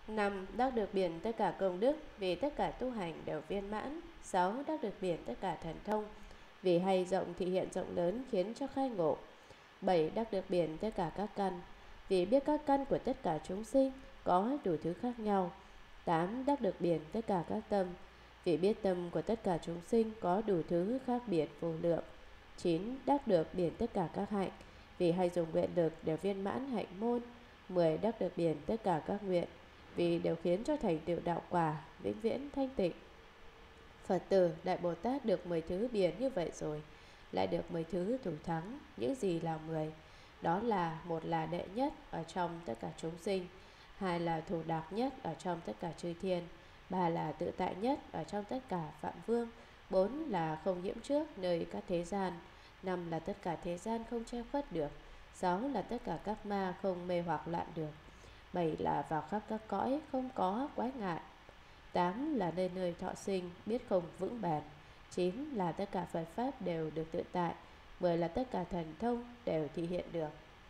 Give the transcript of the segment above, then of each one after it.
5. Đắc được biển tất cả công đức, vì tất cả tu hành đều viên mãn. 6. Đắc được biển tất cả thần thông, vì hay rộng thị hiện rộng lớn khiến cho khai ngộ. 7. Đắc được biển tất cả các căn, vì biết các căn của tất cả chúng sinh có đủ thứ khác nhau. 8. Đắc được biển tất cả các tâm, vì biết tâm của tất cả chúng sinh có đủ thứ khác biệt vô lượng. 9. Đắc được biển tất cả các hạnh, vì hay dùng nguyện lực để viên mãn hạnh môn. 10. Đắc được biển tất cả các nguyện, vì đều khiến cho thành tựu đạo quả vĩnh viễn thanh tịnh. Phật tử Đại Bồ Tát được 10 thứ biển như vậy rồi, lại được 10 thứ thủ thắng. Những gì là 10? Đó là: một là đệ nhất ở trong tất cả chúng sinh, 2 là thủ đạc nhất ở trong tất cả chư thiên, 3 là tự tại nhất ở trong tất cả phạm vương, 4 là không nhiễm trước nơi các thế gian, 5 là tất cả thế gian không che khuất được, 6 là tất cả các ma không mê hoặc loạn được, 7 là vào khắp các cõi không có quái ngại, 8 là nơi nơi thọ sinh biết không vững bền, 9 là tất cả Phật Pháp đều được tự tại, 10 là tất cả thần thông đều thị hiện được.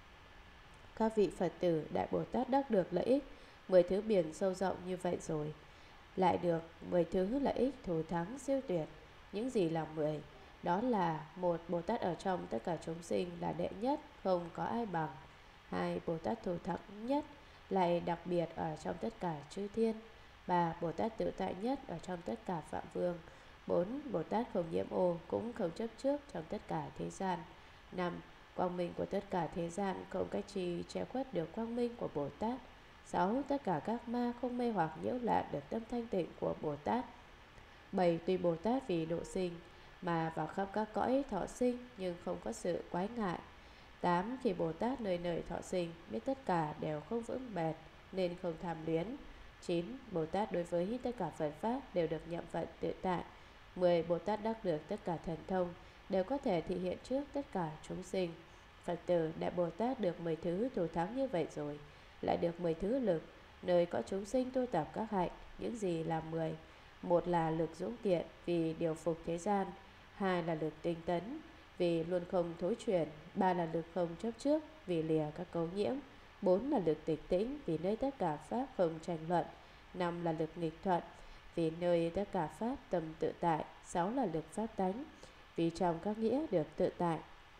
Các vị Phật tử Đại Bồ Tát đắc được lợi ích 10 thứ biển sâu rộng như vậy rồi, lại được 10 thứ lợi ích thù thắng siêu tuyệt. Những gì là 10? Đó là: một, Bồ Tát ở trong tất cả chúng sinh là đệ nhất, không có ai bằng. 2. Bồ Tát thù thắng nhất, lại đặc biệt ở trong tất cả chư thiên. 3. Bồ Tát tự tại nhất ở trong tất cả phạm vương. 4. Bồ Tát không nhiễm ô, cũng không chấp trước trong tất cả thế gian. 5. Quang minh của tất cả thế gian không cách chi che khuất được quang minh của Bồ Tát. 6. Tất cả các ma không mê hoặc nhiễu loạn được tâm thanh tịnh của Bồ Tát. 7. Tuy Bồ Tát vì độ sinh mà vào khắp các cõi thọ sinh, nhưng không có sự quái ngại. 8. Khi Bồ Tát nơi nơi thọ sinh biết tất cả đều không vững bền, nên không tham luyến. 9. Bồ Tát đối với tất cả Phật Pháp đều được nhậm vận tự tại. 10. Bồ Tát đắc được tất cả thần thông, đều có thể thị hiện trước tất cả chúng sinh. Phật tử Đại Bồ Tát được 10 thứ thù thắng như vậy rồi, lại được 10 thứ lực, nơi có chúng sinh tu tập các hạnh. Những gì là 10? Một là lực dũng kiện, vì điều phục thế gian. 2 là lực tinh tấn, vì luôn không thối chuyển. 3 là lực không chấp trước, vì lìa các cấu nhiễm. 4 là lực tịch tĩnh, vì nơi tất cả Pháp không tranh luận. 5 là lực nghịch thuận, vì nơi tất cả Pháp tâm tự tại. 6 là lực Pháp tánh, vì trong các nghĩa được tự tại.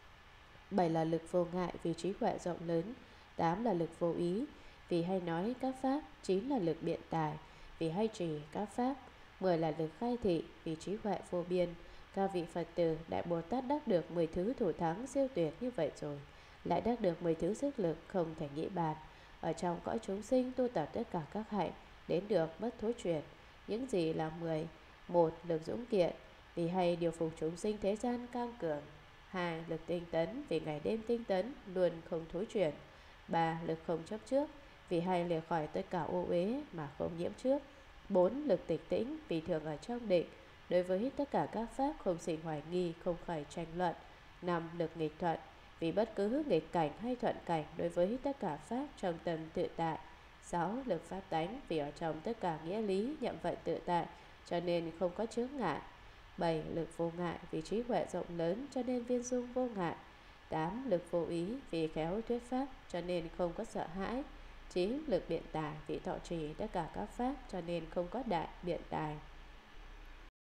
7 là lực vô ngại, vì trí huệ rộng lớn. 8 là lực vô ý, vì hay nói các Pháp. 9 là lực biện tài, vì hay trì các Pháp. 10 là lực khai thị, vì trí huệ vô biên. Các vị Phật tử Đại Bồ Tát đắc được 10 thứ thủ thắng siêu tuyệt như vậy rồi, lại đắc được 10 thứ sức lực không thể nghĩ bàn, ở trong cõi chúng sinh tu tập tất cả các hạnh, đến được bất thối chuyển. Những gì là 10? 1. Lực dũng kiện, vì hay điều phục chúng sinh thế gian cam cường. 2. Lực tinh tấn, vì ngày đêm tinh tấn luôn không thối chuyển. 3. Lực không chấp trước, vì hay lìa khỏi tất cả ô uế mà không nhiễm trước. 4. Lực tịch tĩnh, vì thường ở trong định, đối với tất cả các Pháp không sinh hoài nghi, không khởi tranh luận. 5. Lực nghịch thuận, vì bất cứ nghịch cảnh hay thuận cảnh đối với tất cả Pháp trong tâm tự tại. 6. Lực Pháp tánh, vì ở trong tất cả nghĩa lý nhậm vận tự tại, cho nên không có chướng ngại. 7. Lực vô ngại, vì trí huệ rộng lớn, cho nên viên dung vô ngại. 8. Lực vô ý, vì khéo thuyết Pháp, cho nên không có sợ hãi. 9. Lực biện tài, vì thọ trì tất cả các Pháp, cho nên không có đại biện tài.